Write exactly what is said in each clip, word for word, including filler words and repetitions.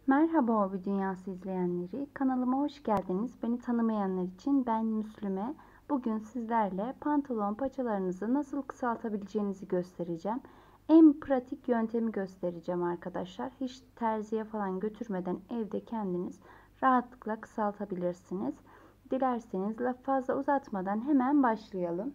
Merhaba Hobi Dünyası izleyenleri, kanalıma hoş geldiniz. Beni tanımayanlar için ben Müslüme. Bugün sizlerle pantolon paçalarınızı nasıl kısaltabileceğinizi göstereceğim. En pratik yöntemi göstereceğim arkadaşlar. Hiç terziye falan götürmeden evde kendiniz rahatlıkla kısaltabilirsiniz. Dilerseniz lafı fazla uzatmadan hemen başlayalım.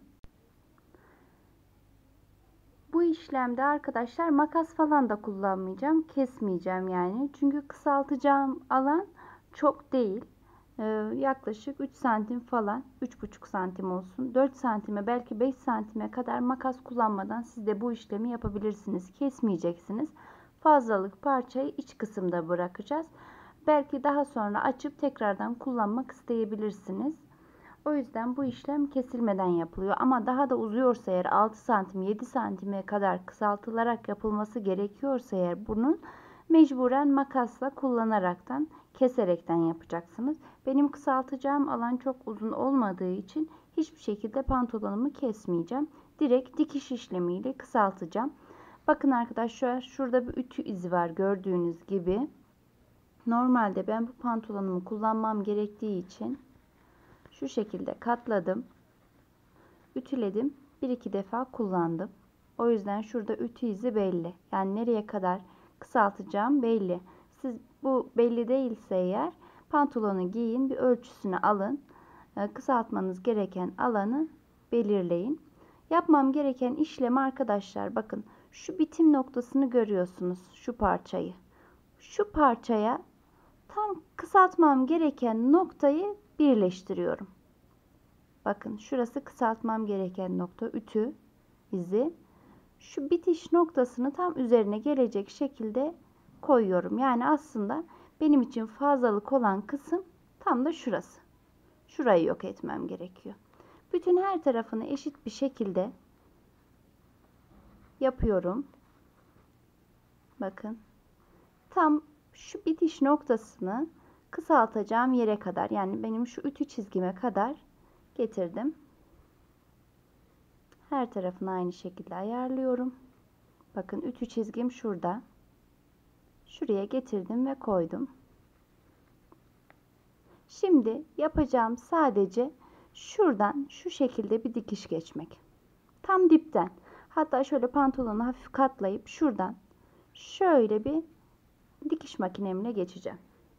Bu işlemde arkadaşlar makas falan da kullanmayacağım. Kesmeyeceğim yani. Çünkü kısaltacağım alan çok değil. Ee, yaklaşık üç santim falan. üç buçuk santim olsun. dört santime belki beş santime kadar makas kullanmadan siz de bu işlemi yapabilirsiniz. Kesmeyeceksiniz. Fazlalık parçayı iç kısımda bırakacağız. Belki daha sonra açıp tekrardan kullanmak isteyebilirsiniz. O yüzden bu işlem kesilmeden yapılıyor. Ama daha da uzuyorsa eğer altı santim yedi santime kadar kısaltılarak yapılması gerekiyorsa eğer bunun mecburen makasla kullanaraktan keserekten yapacaksınız. Benim kısaltacağım alan çok uzun olmadığı için hiçbir şekilde pantolonumu kesmeyeceğim. Direkt dikiş işlemiyle kısaltacağım. Bakın arkadaşlar, şurada bir ütü izi var gördüğünüz gibi. Normalde ben bu pantolonumu kullanmam gerektiği için şu şekilde katladım, ütüledim, bir iki defa kullandım. O yüzden şurada ütü izi belli. Yani nereye kadar kısaltacağım belli. Siz bu belli değilse eğer pantolonu giyin, bir ölçüsünü alın. Kısaltmanız gereken alanı belirleyin. Yapmam gereken işlem arkadaşlar, bakın şu bitim noktasını görüyorsunuz, şu parçayı. Şu parçaya tam kısaltmam gereken noktayı birleştiriyorum. Bakın şurası kısaltmam gereken nokta, ütü izi. Şu bitiş noktasını tam üzerine gelecek şekilde koyuyorum. Yani aslında benim için fazlalık olan kısım tam da şurası. Şurayı yok etmem gerekiyor. Bütün her tarafını eşit bir şekilde yapıyorum. Bakın tam şu bitiş noktasını kısaltacağım yere kadar, yani benim şu ütü çizgime kadar getirdim. Her tarafını aynı şekilde ayarlıyorum. Bakın ütü çizgim şurada. Şuraya getirdim ve koydum. Şimdi yapacağım sadece şuradan şu şekilde bir dikiş geçmek. Tam dipten. Hatta şöyle pantolonu hafif katlayıp şuradan şöyle bir dikiş makinemle geçeceğim.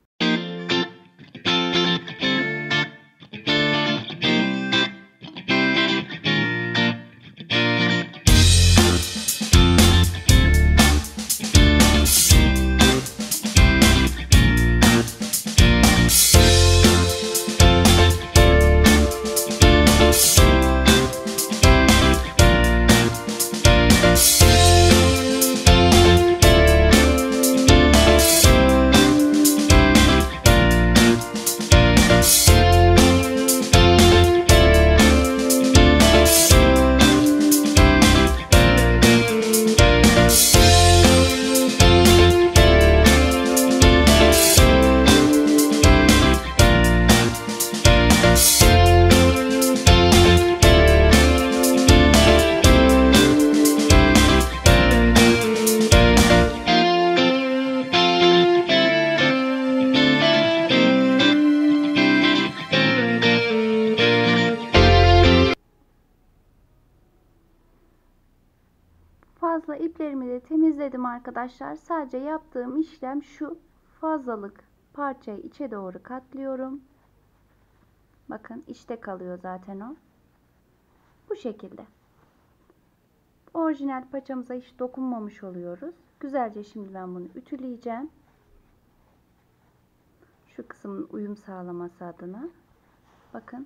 Fazla iplerimi de temizledim arkadaşlar. Sadece yaptığım işlem şu: fazlalık parçayı içe doğru katlıyorum. Bakın içte kalıyor zaten o. Bu şekilde. Orijinal paçamıza hiç dokunmamış oluyoruz. Güzelce şimdi ben bunu ütüleyeceğim. Şu kısmın uyum sağlaması adına. Bakın.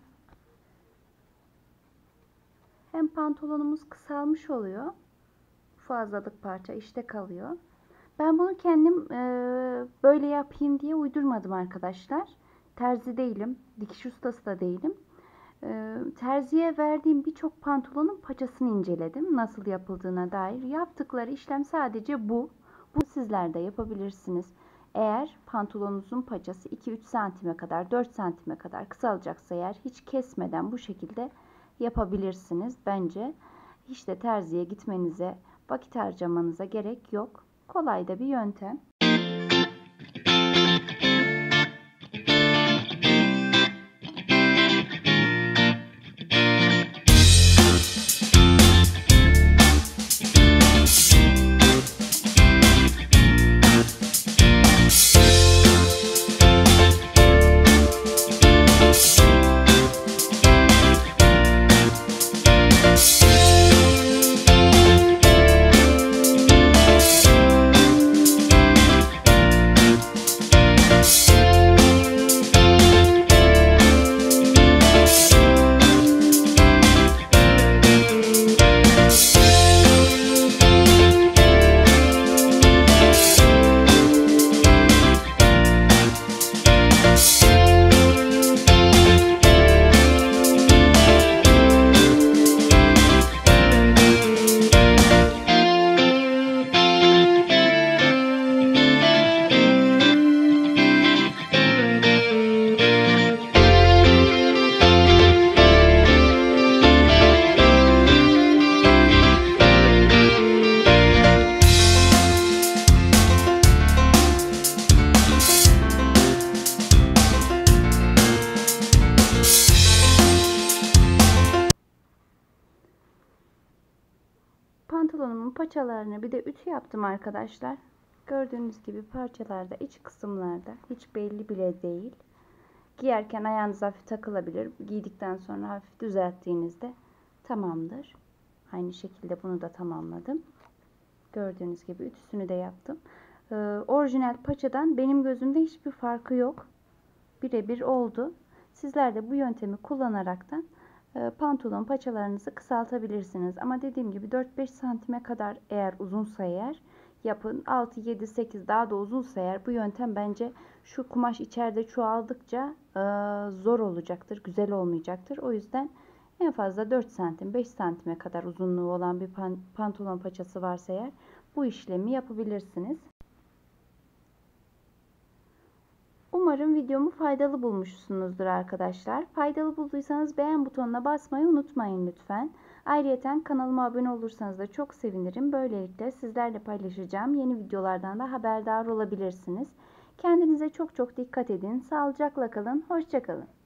Hem pantolonumuz kısalmış oluyor. Fazlalık parça işte kalıyor. Ben bunu kendim e, böyle yapayım diye uydurmadım arkadaşlar. Terzi değilim. Dikiş ustası da değilim. E, terziye verdiğim birçok pantolonun paçasını inceledim. Nasıl yapıldığına dair. Yaptıkları işlem sadece bu. Bu sizler de yapabilirsiniz. Eğer pantolonunuzun paçası iki üç santime kadar, dört santime kadar kısalacaksa eğer hiç kesmeden bu şekilde yapabilirsiniz. Bence hiç de terziye gitmenize, vakit harcamanıza gerek yok. Kolay da bir yöntem. paçalarını bir de ütü yaptım arkadaşlar. Gördüğünüz gibi parçalarda, iç kısımlarda hiç belli bile değil. Giyerken ayağınız hafif takılabilir. Giydikten sonra hafif düzelttiğinizde tamamdır. Aynı şekilde bunu da tamamladım. Gördüğünüz gibi ütüsünü de yaptım. Ee, orijinal paçadan benim gözümde hiçbir farkı yok. Birebir oldu. Sizler de bu yöntemi kullanaraktan e, pantolon paçalarınızı kısaltabilirsiniz. Ama dediğim gibi dört beş santime kadar eğer uzunsa eğer yapın. altı yedi sekiz daha da uzunsa eğer bu yöntem bence şu kumaş içeride çoğaldıkça e, zor olacaktır. Güzel olmayacaktır. O yüzden en fazla dört santim beş santime kadar uzunluğu olan bir pantolon paçası varsa eğer bu işlemi yapabilirsiniz. Umarım videomu faydalı bulmuşsunuzdur arkadaşlar. Faydalı bulduysanız beğen butonuna basmayı unutmayın lütfen. Ayrıca kanalıma abone olursanız da çok sevinirim. Böylelikle sizlerle paylaşacağım yeni videolardan da haberdar olabilirsiniz. Kendinize çok çok dikkat edin. Sağlıcakla kalın. Hoşça kalın.